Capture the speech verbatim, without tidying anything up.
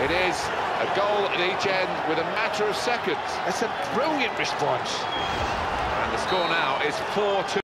It is a goal at each end with a matter of seconds. That's a brilliant response. And the score now is four two.